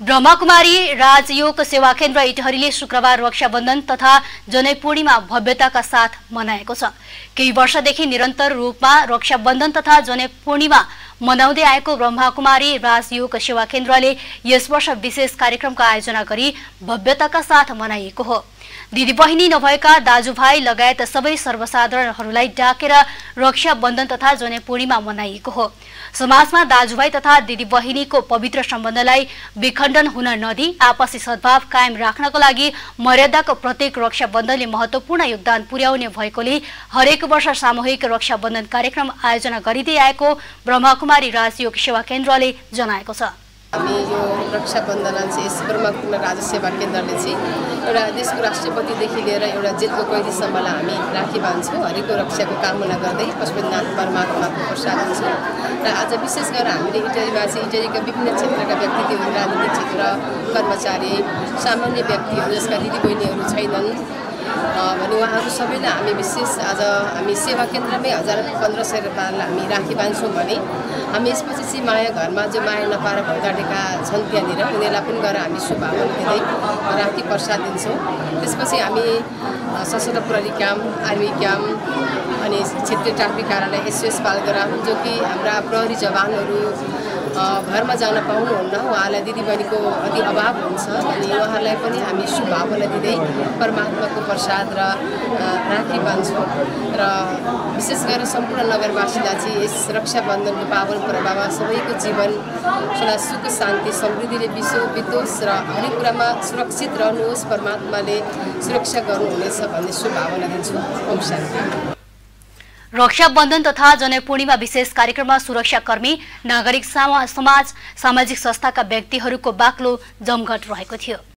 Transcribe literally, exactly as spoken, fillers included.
ब्रह्मकुमारी राजयोग सेवा केन्द्र इटहरीले शुक्रबार रक्षाबन्धन तथा जनै पूर्णिमा भव्यताका साथ मनाएको छ। केही वर्षदेखि निरन्तर रूपमा रक्षाबन्धन तथा जनै पूर्णिमा मनाउँदै आएको ब्रह्मकुमारी राजयोग सेवा केन्द्रले यस वर्ष विशेष कार्यक्रमको आयोजना गरी भव्यताका साथ मनाइएको हो। दिदी बहिनी नभएका दाजुभाइ लगायत सबै सर्वसाधारणहरूलाई डाकेर रक्षाबन्धन तथा जनै पूर्णिमा मनाइएको हो। समाजमा दाजुभाइ तथा दिदी बहिनीको पवित्र सम्बन्धलाई विखण्डन हुन नदी आपसी सद्भाव कायम राख्नको लागि मर्यादाको प्रत्येक रक्षाबन्धनले महत्वपूर्ण योगदान पुर्याउने भएकोले हरेक वर्ष सामूहिक रक्षाबन्धन कार्यक्रम आयोजना गरिँदै आएको ब्रह्मकुमारी राजयोग सेवा केन्द्रले जनाएको छ। हामी यो रक्षाबन्धन चाहिँ यस ब्रह्मकुमारी राजयोग सेवा केन्द्रले चाहिँ एउटा देशको राष्ट्रपतिदेखि लिएर एउटा जेलको कैदीसम्मलाई हामी राखी बाँध्छौँ। हरेको रक्षाको कामना गर्दै पशुपतिनाथ परमात्माको प्रसाद हुन्छौँ। र आज विशेष गरेर हामीले इटहरीमा चाहिँ इटहरीका विभिन्न क्षेत्रका व्यक्तित्वहरू, राजनीतिक क्षेत्र, कर्मचारी, सामान्य व्यक्तिहरू जसका दिदीबहिनीहरू छैनन् भने उहाँहरू सबैलाई हामी विशेष आज हामी सेवा केन्द्रमै हजार पन्ध्र सय रुपियाँलाई हामी राखी बाँध्छौँ भने हामी यसपछि चाहिँ माया घरमा जो माया नपाएर भौताडेका छन् त्यहाँनिर उनीहरूलाई पनि गएर हामी शुभभावना दिँदै राखी प्रसाद दिन्छौँ। त्यसपछि हामी सशस्त्र प्रहरी क्याम्प, आर्मी क्याम्प अनि क्षेत्रीय ट्राफिक कार्यालय एसओएस पालग्राम जो कि हाम्रा प्रहरी जवानहरू घरमा जान पाउनुहुन्न, उहाँलाई दिदीबहिनीको अति अभाव हुन्छ अनि उहाँहरूलाई पनि हामी शुभभावना दिँदै परमात्माको प्रसाद र राखी बाँध्छौँ। र विशेष गरेर सम्पूर्ण नगरवासीलाई चाहिँ यस रक्षाबन्धनको पावन पर्वमा सबैको जीवन सदा सुख शान्ति समृद्धिले विश्व वितोष र हरेक कुरामा सुरक्षित रहनुहोस्, परमात्माले सुरक्षा गर्नुहुनेछ भन्ने शुभभावना दिन्छु। ओम शान्ति। रक्षाबन्धन तथा जनै पूर्णिमा विशेष कार्यक्रममा सुरक्षाकर्मी, नागरिक समाज, सामाजिक संस्थाका व्यक्तिहरूको बाक्लो जमघट रहेको थियो।